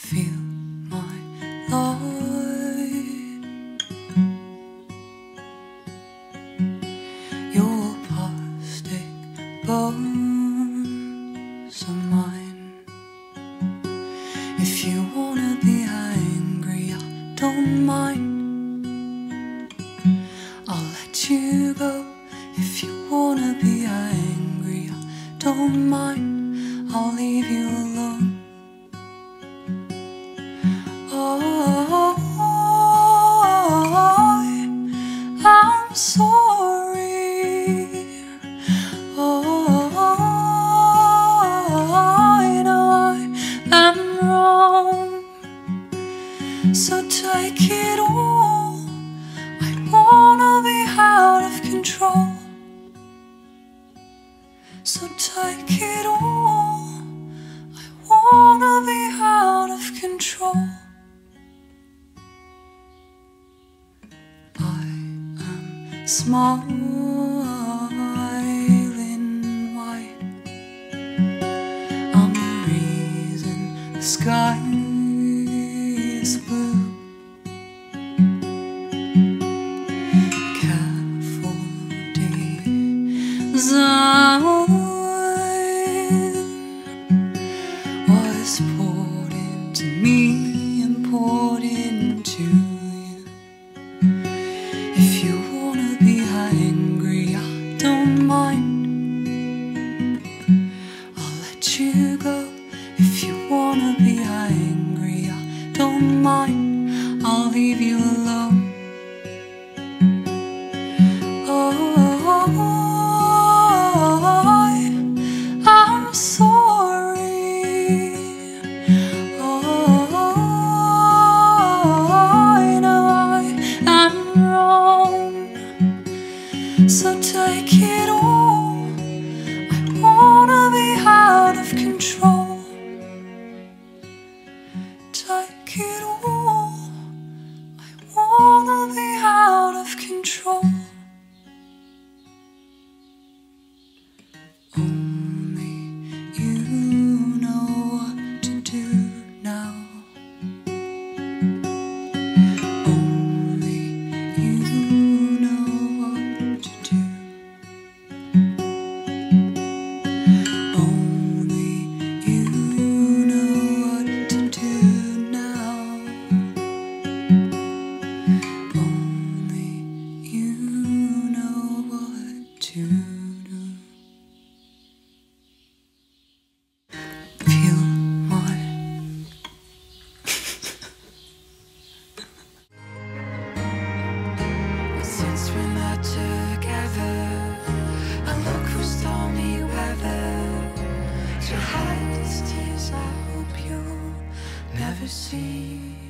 feel my light. Your plastic bones are mine. If you wanna be angry, I don't mind. I'll let you go. If you wanna be angry, I don't mind. I'll leave you alone. Oh, I'm sorry. Oh, I know I am wrong. So take it all. I wanna be out of control. So take it all. I wanna be out of control. I am smiling white. I'm the reason the sky is blue. Careful design was poured into me and poured into you. If you wanna be angry, I don't mind. I'll let you go. If you wanna be angry, I don't mind. I'll leave you alone. Oh, I'm sorry. Oh, I know I am wrong. So take it all. I wanna be out of control. Take it all. I wanna be out of control. Only you know what to do now. Only you know what to do. Only you know what to do now. Only you know what to do. Feel my since we're not together, I look for stormy weather to hide these tears. I hope you'll never see.